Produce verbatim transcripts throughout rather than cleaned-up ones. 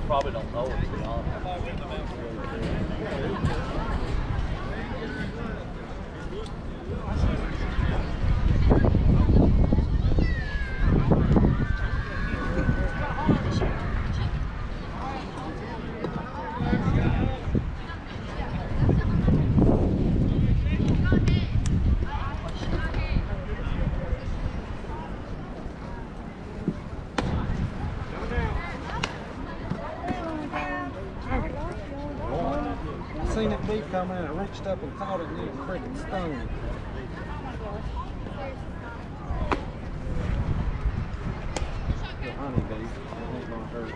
probably don't know it, to be honest. Seen it bee come in, I reached up and caught it and it freaking stung me. The honey bee, it ain't gonna hurt.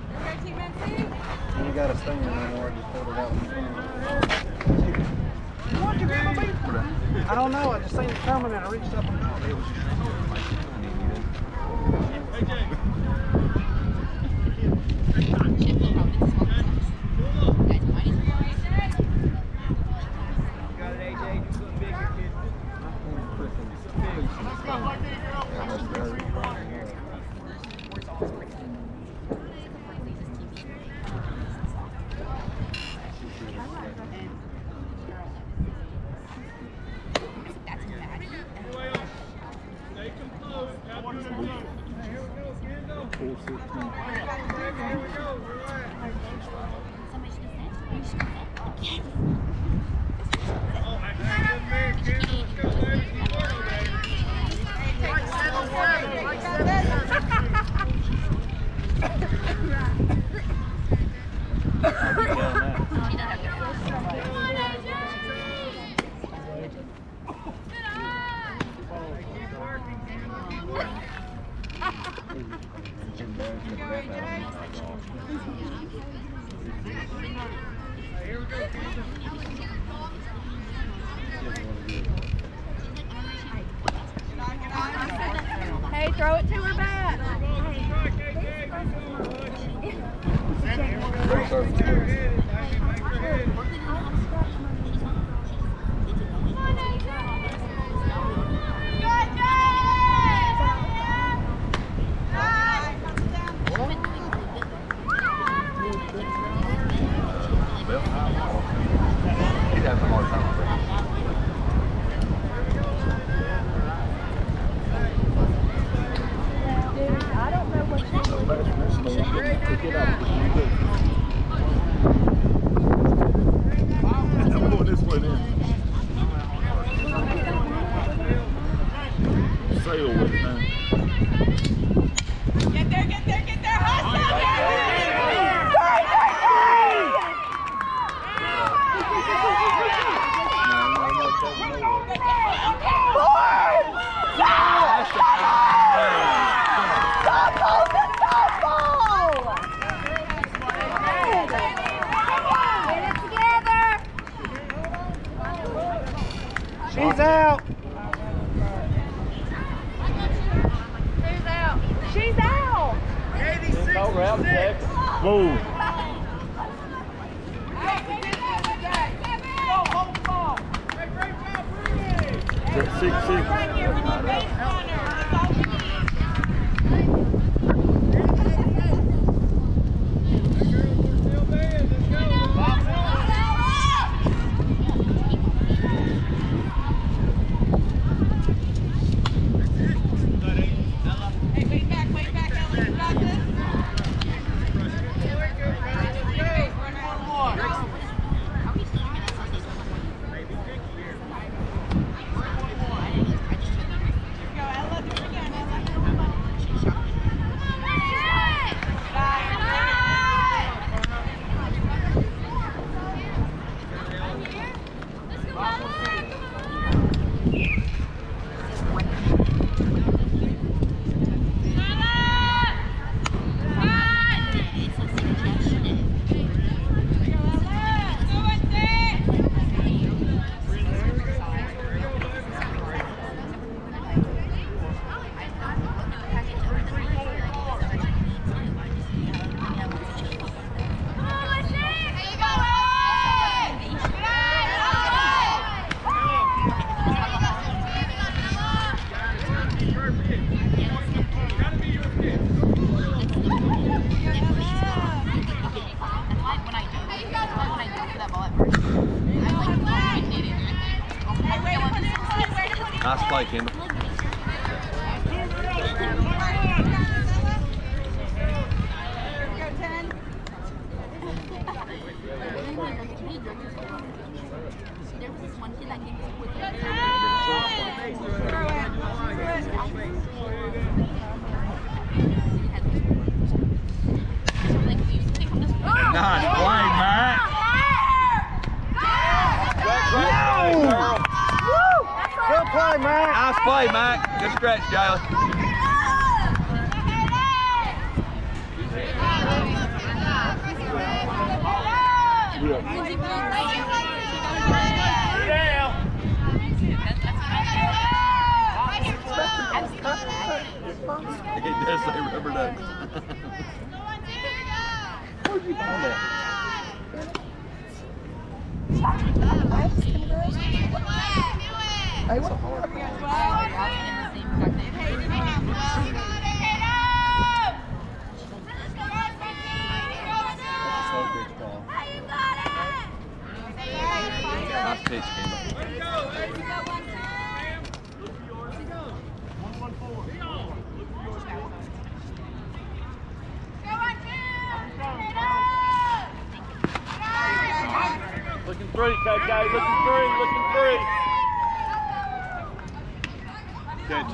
You got a stinger anymore, just pulled it out and stung it. What'd you grab a bee for that? I don't know, I just seen it coming and I reached up and caught it. It was just Hey, throw it to her back. She's out. Who's out? She's out. No round check. Whoa. Six, six. play, Kendall. There was this one kid that came with Nice play, Matt. Good play, Matt. Nice play, Matt. Good scratch, Jalen. It does say rubber ducks. Where'd you find that? Hey, what? Nice pitch, Kendall. Looking three, Coach Guy. Looking three. Looking three. Catch.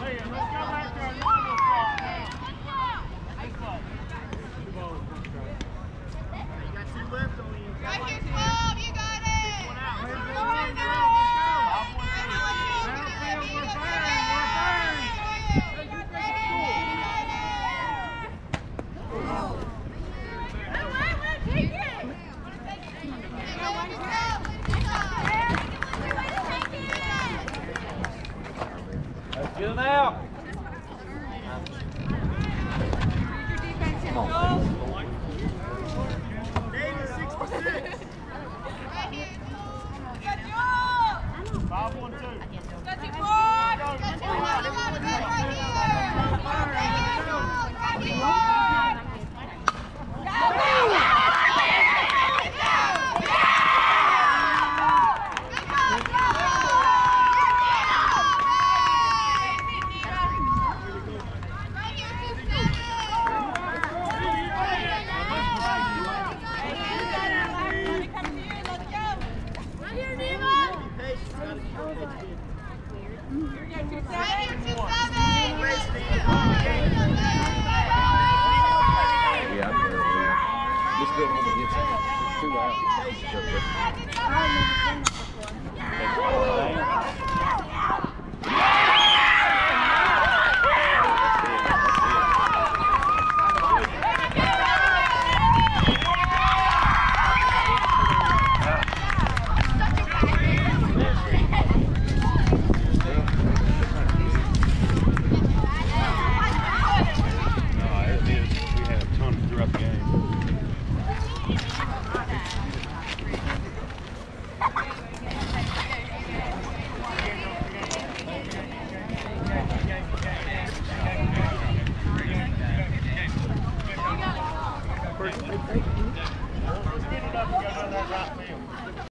Let's get him out. Come on. Five, one, two. Two out.